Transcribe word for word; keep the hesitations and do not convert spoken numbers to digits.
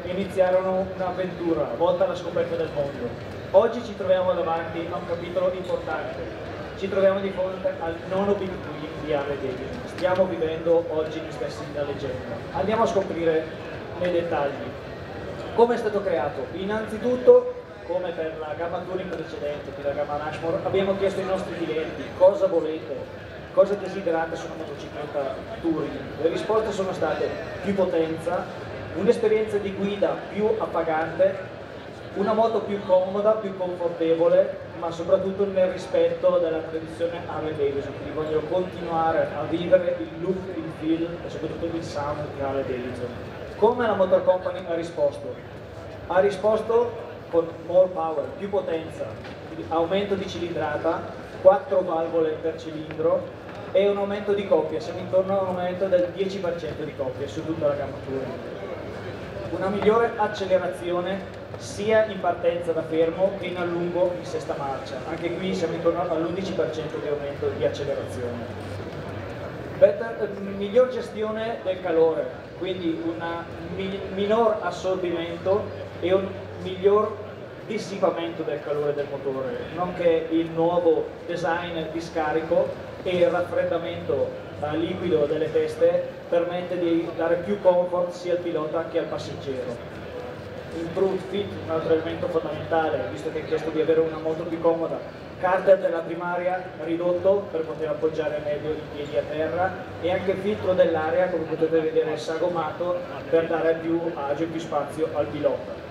iniziarono un'avventura volta alla scoperta del mondo. Oggi ci troviamo davanti a un capitolo importante. Ci troviamo di fronte al nono Big Three di Harley Davidson. Stiamo vivendo oggi gli stessi della leggenda. Andiamo a scoprire nei dettagli. Come è stato creato? Innanzitutto, come per la gamma Touring precedente, per la gamma Rushmore, abbiamo chiesto ai nostri clienti cosa volete, cosa desiderate su una motocicletta Touring. Le risposte sono state più potenza, un'esperienza di guida più appagante, una moto più comoda, più confortevole, ma soprattutto nel rispetto della tradizione Harley Davidson. Quindi voglio continuare a vivere il look, il feel e soprattutto il sound di Harley Davidson. Come la Motor Company ha risposto? Ha risposto con more power, più potenza, aumento di cilindrata, quattro valvole per cilindro e un aumento di coppia. Siamo intorno a un aumento del dieci per cento di coppia su tutta la gamma Touring. Una migliore accelerazione sia in partenza da fermo che in allungo in sesta marcia. Anche qui siamo intorno all'undici per cento di aumento di accelerazione. Better, miglior gestione del calore, quindi un mi, minor assorbimento e un miglior dissipamento del calore del motore, nonché il nuovo design di scarico e il raffreddamento eh, liquido delle teste permette di dare più comfort sia al pilota che al passeggero. Improved fit, un altro elemento fondamentale, visto che ha chiesto di avere una moto più comoda. Carter della primaria ridotto per poter appoggiare meglio i piedi a terra e anche il filtro dell'aria, come potete vedere, sagomato per dare più agio e più spazio al pilota.